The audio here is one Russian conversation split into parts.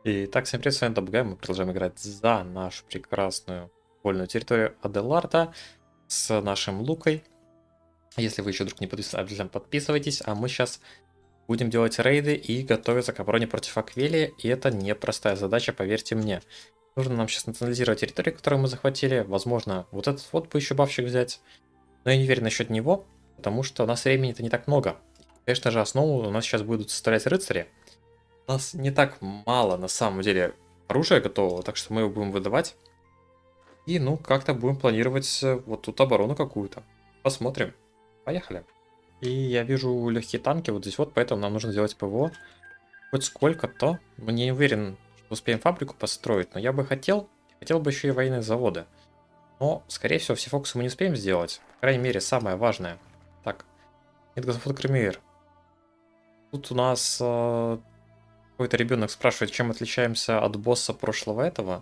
Итак, всем привет, с вами Dabgay. Мы продолжаем играть за нашу прекрасную вольную территорию Аделарда с нашим Лукой. Если вы еще вдруг не подписаны, обязательно подписывайтесь. А мы сейчас будем делать рейды и готовиться к обороне против Аквилии. И это непростая задача, поверьте мне. Нужно нам сейчас национализировать территорию, которую мы захватили. Возможно, вот этот вот бы еще бафчик взять. Но я не уверен насчет него, потому что у нас времени-то не так много. Конечно же, основу у нас сейчас будут составлять рыцари. У нас не так мало, на самом деле, оружия готового, так что мы его будем выдавать. И, ну, как-то будем планировать вот тут оборону какую-то. Посмотрим. Поехали. И я вижу легкие танки вот здесь вот, поэтому нам нужно сделать ПВО. Хоть сколько-то. Не уверен, что успеем фабрику построить, но я бы хотел бы еще и военные заводы. Но, скорее всего, все фокусы мы не успеем сделать. По крайней мере, самое важное. Так, нет, господ Кремиер. Тут у нас какой-то ребенок спрашивает, чем отличаемся от босса прошлого этого.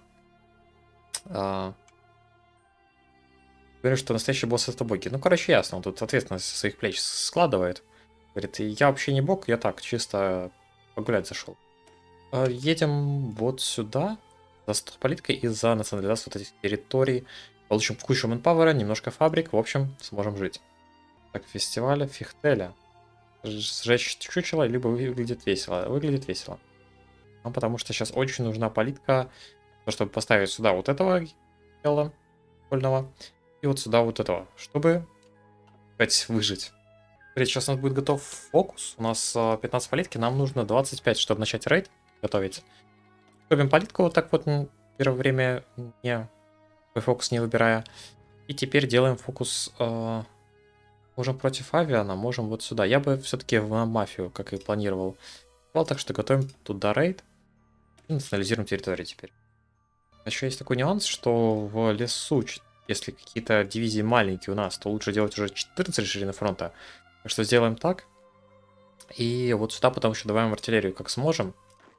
Говорит, что настоящий босс это боги. Ну, короче, ясно, он тут ответственность со своих плеч складывает. Говорит, я вообще не бог, я так, чисто погулять зашел. Едем вот сюда, за политикой и за национализацию вот этих территорий. Получим кучу манпауэра, немножко фабрик, в общем, сможем жить. Так, фестиваля Фихтеля. Сжечь чучело, либо выглядит весело. Выглядит весело. Ну, потому что сейчас очень нужна политика, чтобы поставить сюда вот этого тела вольного и вот сюда вот этого, чтобы опять выжить. Смотрите, сейчас у нас будет готов фокус. У нас 15 политики, нам нужно 25, чтобы начать рейд готовить. Готовим политику вот так вот первое время, не фокус не выбирая. И теперь делаем фокус. Можем против Авиана, можем вот сюда. Я бы все-таки в мафию, как и планировал. Так что готовим туда рейд. И национализируем территорию теперь. Еще есть такой нюанс, что в лесу, если какие-то дивизии маленькие у нас, то лучше делать уже 14 ширины фронта. Так что сделаем так. И вот сюда потом еще добавим артиллерию, как сможем.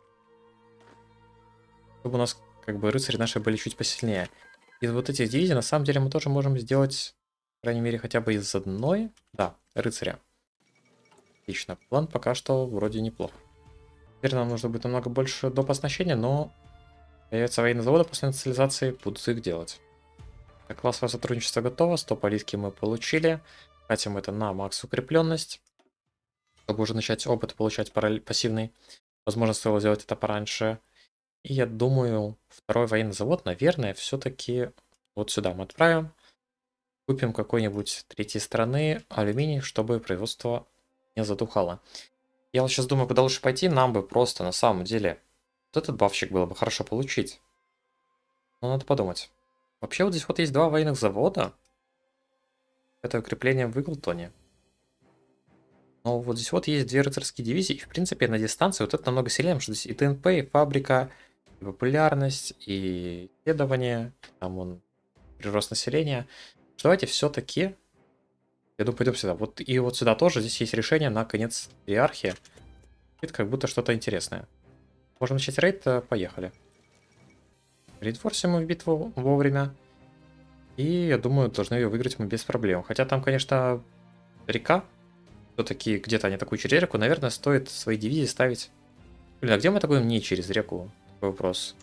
Чтобы у нас как бы рыцари наши были чуть посильнее. Из вот этих дивизий на самом деле мы тоже можем сделать, по крайней мере, хотя бы из одной. Да, рыцаря. Отлично. План пока что вроде неплох. Теперь нам нужно будет намного больше доп. Оснащения, но появятся военные заводы после национализации, будут их делать. Так, классовое сотрудничество готово, 100 политики мы получили. Катим это на макс укрепленность, чтобы уже начать опыт получать пассивный. Возможно, стоило сделать это пораньше. И я думаю, второй военный завод, наверное, все-таки вот сюда мы отправим. Купим какой-нибудь третьей страны алюминий, чтобы производство не затухало. Я вот сейчас думаю, куда лучше пойти. Нам бы просто на самом деле вот этот бафчик было бы хорошо получить. Но надо подумать. Вообще вот здесь вот есть два военных завода. Это укрепление в Иглтоне. Но вот здесь вот есть две рыцарские дивизии. И в принципе на дистанции вот это намного сильнее, потому что здесь и ТНП, и фабрика, и популярность, и исследование. Там вон прирост населения. Что давайте все-таки, я думаю, пойдем сюда. Вот и вот сюда тоже. Здесь есть решение на конец иерархии. Это как будто что-то интересное. Можем начать рейд, поехали. Реинфорсим мы в битву вовремя. И, я думаю, должны ее выиграть мы без проблем. Хотя там, конечно, река. Все-таки где-то они такую через реку. Наверное, стоит свои дивизии ставить. Блин, а где мы так будем не через реку? Такой вопрос.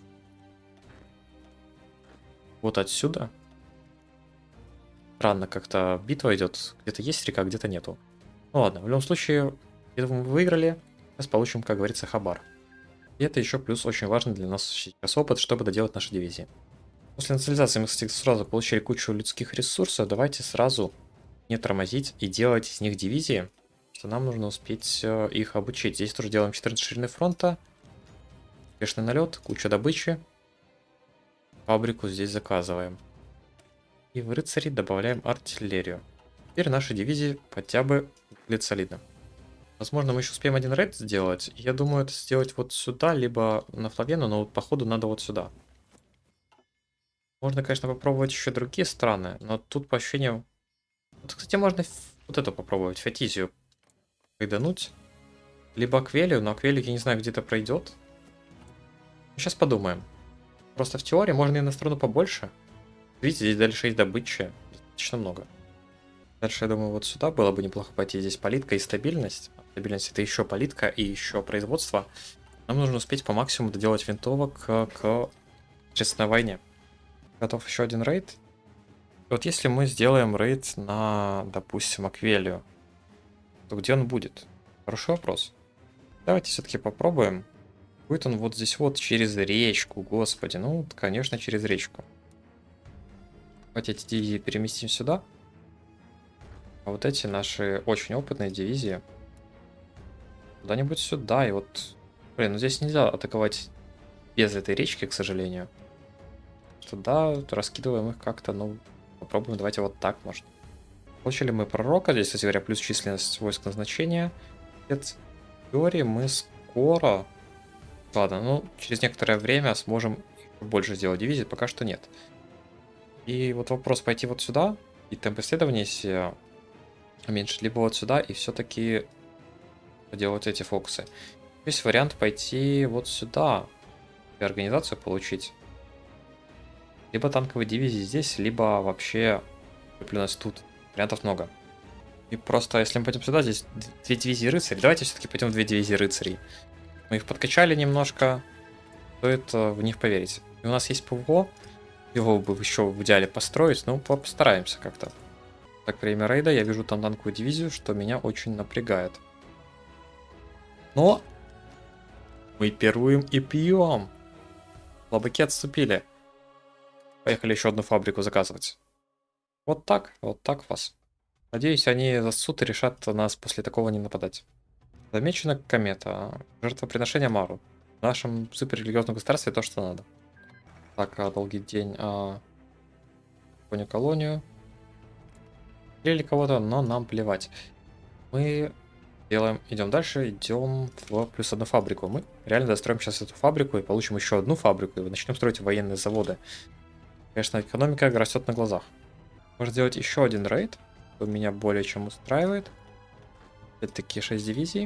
Вот отсюда. Странно, как-то битва идет. Где-то есть река, где-то нету. Ну ладно, в любом случае, я думаю, мы выиграли. Сейчас получим, как говорится, хабар. И это еще плюс очень важный для нас сейчас опыт, чтобы доделать наши дивизии. После национализации мы, кстати, сразу получили кучу людских ресурсов. Давайте сразу не тормозить и делать из них дивизии, что нам нужно успеть их обучить. Здесь тоже делаем 14 ширины фронта. Успешный налет, куча добычи. Фабрику здесь заказываем. И в рыцари добавляем артиллерию. Теперь наши дивизии хотя бы выглядят солидно. Возможно, мы еще успеем один рейд сделать. Я думаю, это сделать вот сюда, либо на Флавену, но вот походу надо вот сюда. Можно, конечно, попробовать еще другие страны, но тут по ощущениям... Вот, кстати, можно вот эту попробовать, Фетизию прыдануть. Либо Аквелию, но Аквелию я не знаю, где это пройдет. Сейчас подумаем. Просто в теории можно и на страну побольше. Видите, здесь дальше есть добычи. Достаточно много. Дальше, я думаю, вот сюда было бы неплохо пойти. Здесь политика и стабильность. Стабильность это еще политика и еще производство. Нам нужно успеть по максимуму доделать винтовок к честной войне. Готов еще один рейд. Вот если мы сделаем рейд на, допустим, Аквелию, то где он будет? Хороший вопрос. Давайте все-таки попробуем. Будет он вот здесь вот через речку, господи. Ну, конечно, через речку. Давайте эти дивизии переместим сюда. А вот эти наши очень опытные дивизии куда-нибудь сюда. И вот, блин, ну здесь нельзя атаковать без этой речки, к сожалению. Что да, раскидываем их как-то, ну, попробуем, давайте вот так, может. Получили мы пророка, здесь, кстати говоря, плюс численность войск назначения. В теории мы скоро... Ладно, ну, через некоторое время сможем больше сделать дивизий, пока что нет. И вот вопрос пойти вот сюда, и темп исследования если уменьшить, либо вот сюда, и все-таки делать эти фокусы. Есть вариант пойти вот сюда, и организацию получить. Либо танковые дивизии здесь, либо вообще укрепленность тут. Вариантов много. И просто, если мы пойдем сюда, здесь 2 дивизии рыцарей. Давайте все-таки пойдем в 2 дивизии рыцарей. Мы их подкачали немножко. Стоит в них поверить. И у нас есть ПВО. Его бы еще в идеале построить, но постараемся как-то. Так, время рейда. Я вижу там танковую дивизию, что меня очень напрягает. Но мы пируем и пьем. Слабаки отступили. Поехали еще одну фабрику заказывать. Вот так вас. Надеюсь, они засут и решат нас после такого не нападать. Замечена комета. Жертвоприношение Мару. В нашем суперрелигиозном государстве то, что надо. Так, долгий день. Понял колонию. Или кого-то, но нам плевать. Мы идем дальше, идем в плюс одну фабрику. Мы реально достроим сейчас эту фабрику и получим еще одну фабрику и начнем строить военные заводы. Конечно, экономика растет на глазах. Можно сделать еще один рейд, что меня более чем устраивает. Опять-таки 6 дивизий.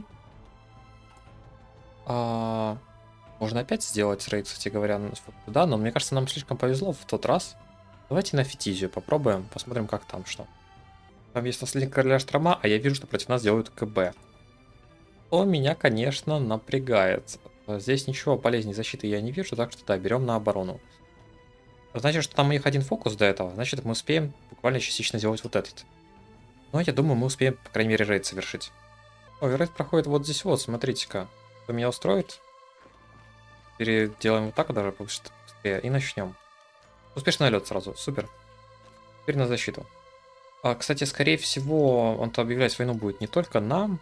Можно опять сделать рейд, кстати говоря, туда, но мне кажется, нам слишком повезло в тот раз. Давайте на Фетизию попробуем, посмотрим, как там что. Там есть наследник короля Штрома, а я вижу, что против нас делают КБ. То меня, конечно, напрягает. Здесь ничего полезнее защиты я не вижу, так что да, берем на оборону. Значит, что там у них один фокус до этого, значит, мы успеем буквально частично сделать вот этот. Но я думаю, мы успеем, по крайней мере, рейд совершить. Ой, рейд проходит вот здесь вот, смотрите-ка. Что меня устроит? Переделаем вот так даже быстрее и начнем. Успешный налет сразу, супер. Теперь на защиту. Кстати, скорее всего, он-то объявлять войну будет не только нам.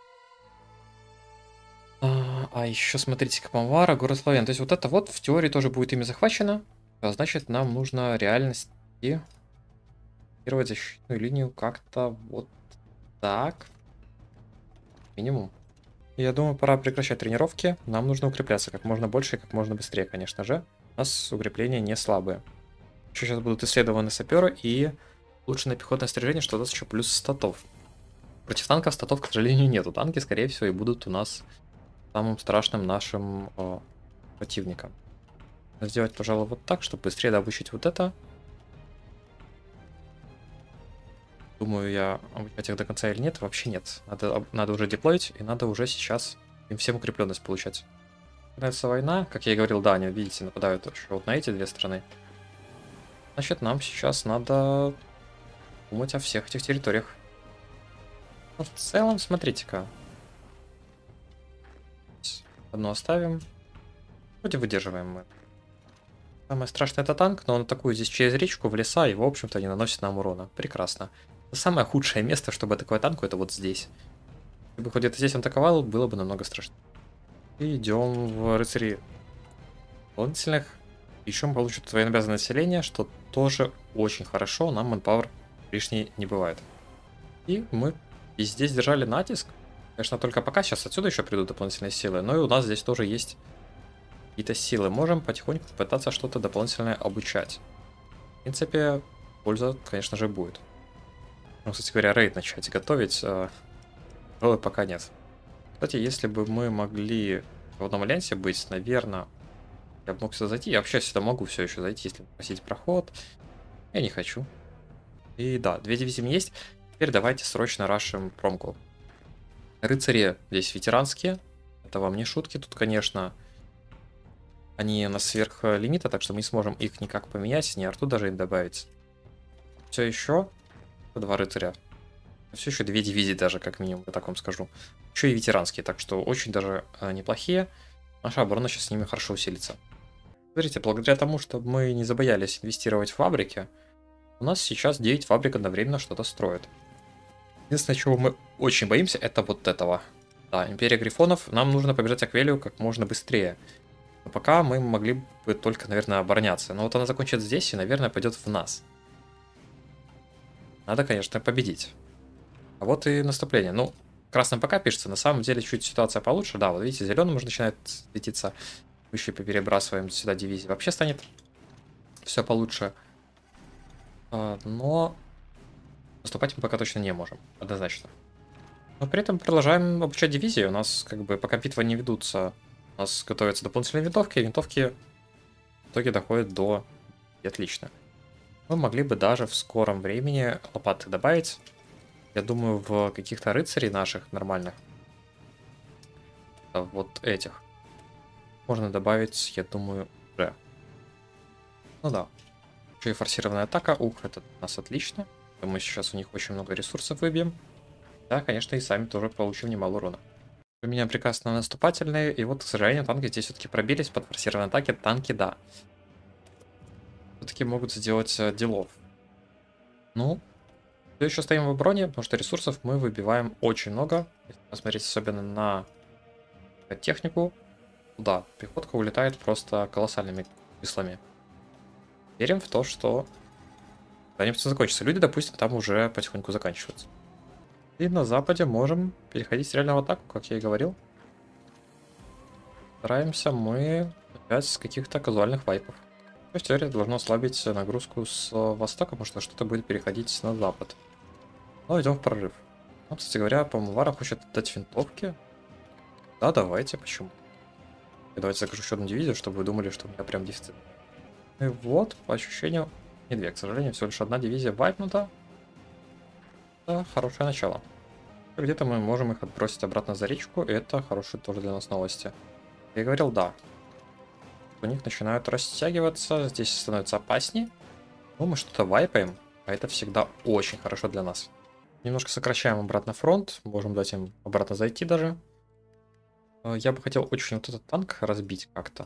А еще, смотрите, Капамвара, город Славян. То есть вот это вот в теории тоже будет ими захвачено. А значит, нам нужно реальность и защитную линию как-то вот так. Минимум. Я думаю, пора прекращать тренировки. Нам нужно укрепляться как можно больше и как можно быстрее, конечно же. У нас укрепления не слабые. Еще сейчас будут исследованы саперы и улучшенное пехотное снаряжение, что даст еще плюс статов. Против танков статов, к сожалению, нету. Танки, скорее всего, и будут у нас самым страшным нашим противником. Сделать, пожалуй, вот так, чтобы быстрее добычить вот это. Думаю, я обучать их до конца или нет? Вообще нет. Надо уже деплоить, и надо уже сейчас им всем укрепленность получать. Начинается война. Как я и говорил, да, они, видите, нападают еще вот на эти две страны. Значит, нам сейчас надо думать о всех этих территориях. Но в целом, смотрите-ка. Одну оставим. Вроде выдерживаем мы. Самое страшное это танк, но он атакует здесь через речку в леса и, в общем-то, не наносит нам урона. Прекрасно. Самое худшее место, чтобы атаковать танку, это вот здесь. Если бы хоть где-то здесь он атаковал, было бы намного страшнее. И идем в рыцари дополнительных. Еще мы получим военнообязанное население, что тоже очень хорошо. Нам манпауэр лишний не бывает. И мы и здесь держали натиск. Конечно, только пока сейчас отсюда еще придут дополнительные силы. Но и у нас здесь тоже есть какие-то силы. Можем потихоньку пытаться что-то дополнительное обучать. В принципе, польза, конечно же, будет. Ну, кстати говоря, рейд начать готовить, но пока нет. Кстати, если бы мы могли в одном альянсе быть, наверное, я бы мог сюда зайти. Я вообще сюда могу все еще зайти, если просить проход. Я не хочу. И да, 2 дивизии у меня есть. Теперь давайте срочно рашим промку. Рыцари здесь ветеранские. Это вам не шутки. Тут, конечно, они у нас сверх лимита, так что мы не сможем их никак поменять, ни арту даже им добавить. Все еще 2 рыцаря. Все еще 2 дивизии даже, как минимум, я так вам скажу. Еще и ветеранские, так что очень даже неплохие. Наша оборона сейчас с ними хорошо усилится. Смотрите, благодаря тому, что мы не забоялись инвестировать в фабрики, у нас сейчас 9 фабрик одновременно что-то строят. Единственное, чего мы очень боимся, это вот этого. Да, Империя Грифонов, нам нужно побежать Аквелию как можно быстрее. Но пока мы могли бы только, наверное, обороняться. Но вот она закончит здесь и, наверное, пойдет в нас. Надо, конечно, победить. А вот и наступление. Ну, красным пока пишется, на самом деле чуть ситуация получше. Да, вот видите, зеленым уже начинает светиться. Мы еще перебрасываем сюда дивизии. Вообще станет все получше. Но наступать мы пока точно не можем, однозначно. Но при этом продолжаем обучать дивизии. У нас как бы пока битвы не ведутся, у нас готовятся дополнительные винтовки. Винтовки в итоге доходят до... И отлично. Мы могли бы даже в скором времени лопаты добавить. Я думаю, в каких-то рыцарей наших нормальных, вот этих, можно добавить, я думаю, уже. Ну да. Еще и форсированная атака. Ух, это у нас отлично. Мы сейчас у них очень много ресурсов выбьем. Да, конечно, и сами тоже получим немало урона. У меня приказ на наступательные, и вот, к сожалению, танки здесь все-таки пробились под форсированные атаки. Танки, да. Все-таки могут сделать делов. Ну, все еще стоим в обороне, потому что ресурсов мы выбиваем очень много. Если посмотреть особенно на технику, да, пехотка улетает просто колоссальными числами. Верим в то, что когда-нибудь все закончится. Люди, допустим, там уже потихоньку заканчиваются. И на западе можем переходить реально в атаку, как я и говорил. Стараемся мы опять с каких-то казуальных вайпов. То есть теперь должно ослабить нагрузку с востока, потому что что-то будет переходить на запад. Но идем в прорыв. Ну, кстати говоря, по-моему, Вара хочет дать винтовки. Да, давайте, почему? И давайте закажу еще одну дивизию, чтобы вы думали, что у меня прям дефицит. И вот, по ощущению, не две, к сожалению, всего лишь одна дивизия вайпнута. Это хорошее начало. Где-то мы можем их отбросить обратно за речку, и это хорошие тоже для нас новости. Я говорил, да. У них начинают растягиваться, здесь становится опаснее. Но мы что-то вайпаем, а это всегда очень хорошо для нас. Немножко сокращаем обратно фронт, можем дать им обратно зайти даже. Я бы хотел очень вот этот танк разбить как-то.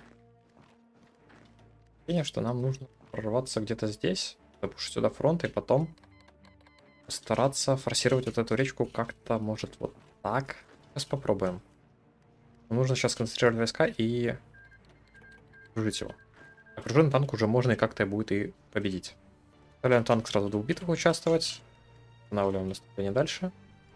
Что нам нужно прорваться где-то здесь, запушить сюда фронт и потом постараться форсировать вот эту речку как-то, может, вот так. Сейчас попробуем. Нужно сейчас концентрировать войска и окружить его. Окруженный танк уже можно и как-то будет и победить. Оставляем танк сразу в двух битвах участвовать. Останавливаем наступление дальше.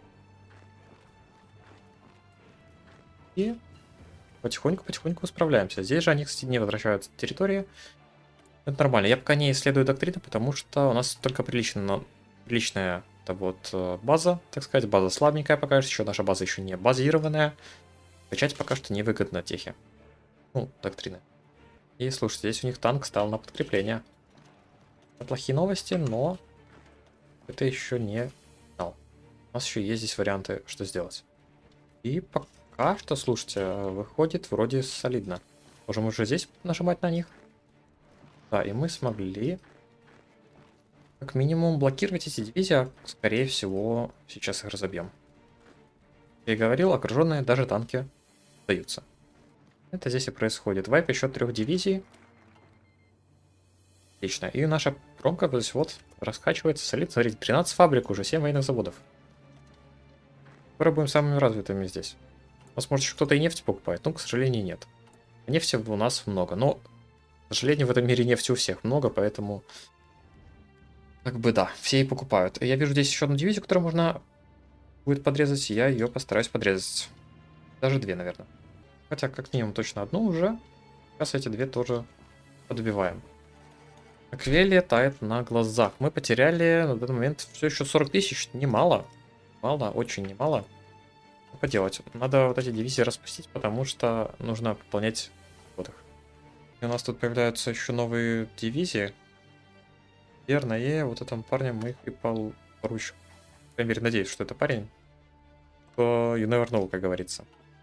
И потихоньку-потихоньку справляемся. Здесь же они, кстати, не возвращаются на территории. Это нормально. Я пока не исследую доктрину, потому что у нас только приличная это вот база, так сказать. База слабенькая пока что. Еще наша база еще не базированная. Качать пока что невыгодно техи. Ну, доктрины. И слушайте, здесь у них танк стал на подкрепление. Плохие новости, но это еще не финал. У нас еще есть здесь варианты, что сделать. И пока что, слушайте, выходит вроде солидно. Можем уже здесь нажимать на них. Да, и мы смогли как минимум блокировать эти дивизии, а скорее всего сейчас их разобьем. Я и говорил, окруженные даже танки сдаются. Это здесь и происходит. Вайп еще 3 дивизий. Отлично. И наша промка здесь вот раскачивается, солид. Смотрите, 13 фабрик уже, 7 военных заводов. Скоро будем самыми развитыми здесь. У нас, может, еще кто-то и нефть покупает, но, к сожалению, нет. Нефти у нас много, но, к сожалению, в этом мире нефти у всех много, поэтому... Как бы да, все и покупают. Я вижу здесь еще одну дивизию, которую можно будет подрезать, и я ее постараюсь подрезать. Даже 2, наверное. Хотя, как минимум, точно одну уже. Сейчас эти 2 тоже подбиваем. Аквелия тает на глазах. Мы потеряли на данный момент все еще 40 тысяч. Немало. Мало, очень немало. Что поделать? Надо вот эти дивизии распустить, потому что нужно пополнять вот их. И у нас тут появляются еще новые дивизии. Верно, и вот этому парню мы их и поручим. По крайней мере, надеюсь, что это парень. You never know, как говорится.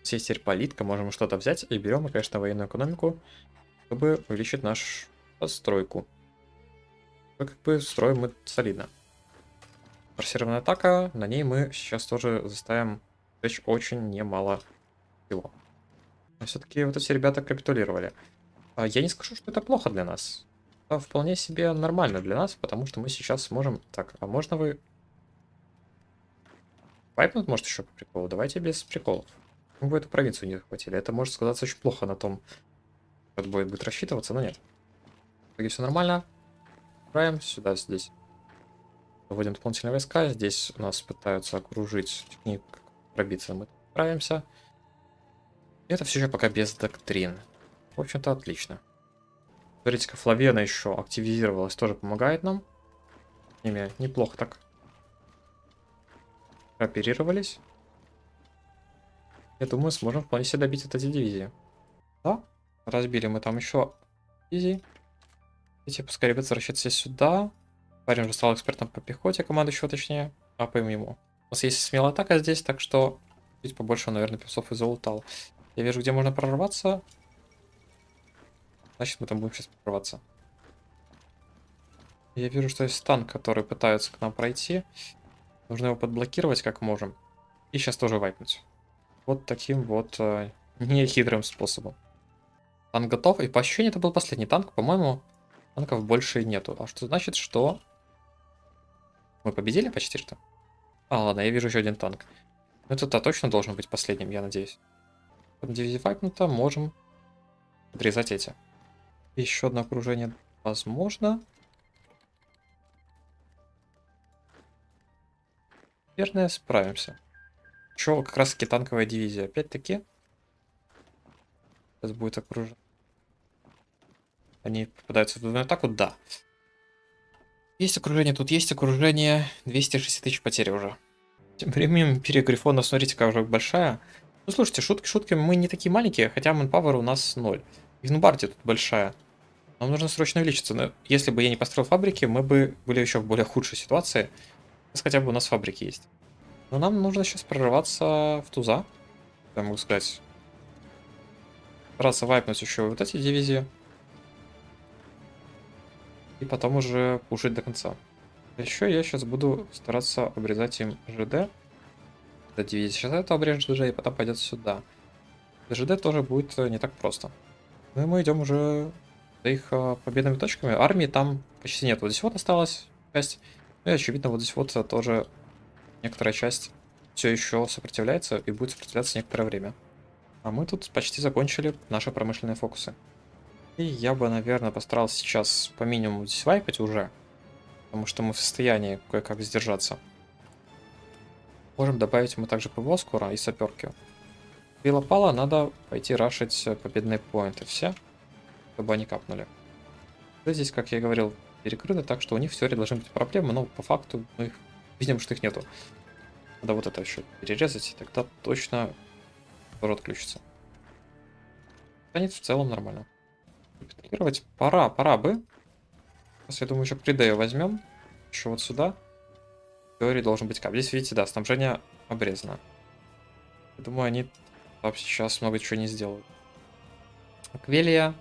Есть теперь политика, можем что-то взять и берем, конечно, военную экономику, чтобы увеличить нашу постройку. Как бы строим мы солидно. Форсированная атака, на ней мы сейчас тоже заставим сжечь очень немало всего. Но все-таки вот эти ребята капитулировали. Я не скажу, что это плохо для нас. Это вполне себе нормально для нас, потому что мы сейчас сможем... Так, а можно вы... Вайпнуть, может, еще по приколу? Давайте без приколов. Мы бы эту провинцию не захватили. Это может сказаться очень плохо на том, как будет рассчитываться, но нет. В итоге все нормально. Отправим сюда, здесь. Вводим дополнительные войска. Здесь у нас пытаются окружить, не пробиться. Мы справимся. Это все еще пока без доктрин. В общем-то, отлично. Смотрите-ка, Флавена еще активизировалась, тоже помогает нам. С ними неплохо так кооперировались. Я думаю, сможем вполне себе добить эти дивизии. Да, разбили мы там еще дивизии. Эти пускай ребята возвращаются сюда. Парень уже стал экспертом по пехоте, командующего точнее. Апаем ему. У нас есть смелая атака здесь, так что чуть побольше он, наверное, песцов и залутал. Я вижу, где можно прорваться. Значит, мы там будем сейчас прорваться. Я вижу, что есть танк, который пытается к нам пройти. Нужно его подблокировать как можем. И сейчас тоже вайпнуть. Вот таким вот нехитрым способом. Танк готов. И по ощущению это был последний танк. По-моему, танков больше нету. А что значит, что мы победили почти что? А, ладно, я вижу еще один танк. Это-то точно должен быть последним, я надеюсь. Дивизия вайпнута, можем подрезать эти. Еще одно окружение возможно. Наверное, справимся. Еще как раз таки танковая дивизия. Опять-таки. Сейчас будет окружен. Они попадаются в двойную атаку? Да. Есть окружение, тут есть окружение. 260 тысяч потерь уже. Тем временем империя Грифонов, смотрите, какая уже большая. Ну, слушайте, шутки шутками, мы не такие маленькие, хотя манпауэр у нас 0. Игнубарди тут большая. Нам нужно срочно увеличиться. Но если бы я не построил фабрики, мы бы были еще в более худшей ситуации. Сейчас хотя бы у нас фабрики есть. Но нам нужно сейчас прорываться в туза. Я могу сказать. Стараться вайпнуть еще вот эти дивизии. И потом уже пушить до конца. Еще я сейчас буду стараться обрезать им ЖД. Эта дивизия сейчас это обрежет ЖД и потом пойдет сюда. ЖД тоже будет не так просто. Ну и мы идем уже за их победными точками. Армии там почти нет. Вот здесь вот осталась часть. Ну и очевидно вот здесь вот тоже некоторая часть все еще сопротивляется и будет сопротивляться некоторое время. А мы тут почти закончили наши промышленные фокусы. И я бы, наверное, постарался сейчас по минимуму здесь вайпать уже. Потому что мы в состоянии кое-как сдержаться. Можем добавить мы также ПВО скоро и саперки. Пила-пала, надо пойти рашить победные поинты все, чтобы они капнули. Здесь, как я и говорил, перекрыто, так что у них в теории должны быть проблемы, но по факту мы видим, что их нету. Надо вот это еще перерезать, и тогда точно тоже отключится. Станет в целом нормально. Капитулировать пора бы. Сейчас, я думаю, еще придею возьмем. Еще вот сюда. В теории должен быть кап. Здесь, видите, да, снабжение обрезано. Я думаю, они там сейчас много чего не сделают. Аквелия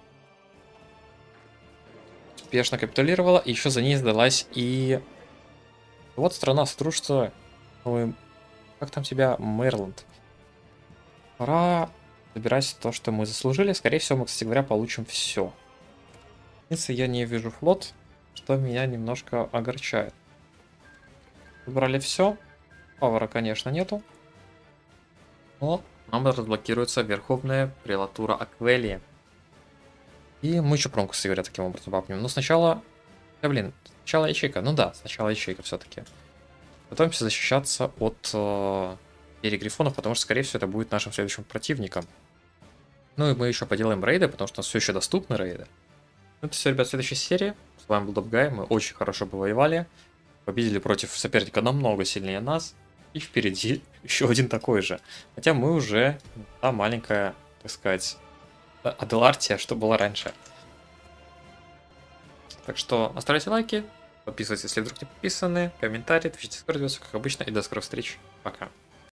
успешно капитулировала, и еще за ней сдалась и... Вот страна сотрудничества. Как там тебя? Мэрланд. Пора забирать то, что мы заслужили. Скорее всего, мы, кстати говоря, получим все. Если я не вижу флот, что меня немножко огорчает. Забрали все. Павара, конечно, нету. Но нам разблокируется верховная прелатура Аквелии. И мы еще промку, кстати говоря, таким образом вапнем. Но сначала... Да, блин, сначала ячейка. Ну да, сначала ячейка все-таки. Готовимся защищаться от перегрифонов, потому что, скорее всего, это будет нашим следующим противником. Ну и мы еще поделаем рейды, потому что у нас все еще доступны рейды. Ну это все, ребят, в следующей серии. С вами был Добгай, мы очень хорошо повоевали. Победили против соперника намного сильнее нас. И впереди еще один такой же. Хотя мы уже та маленькая, так сказать, Аделартия, что была раньше. Так что оставляйте лайки, подписывайтесь, если вдруг не подписаны, комментарии, пишите в Дискорде, как обычно, и до скорых встреч. Пока.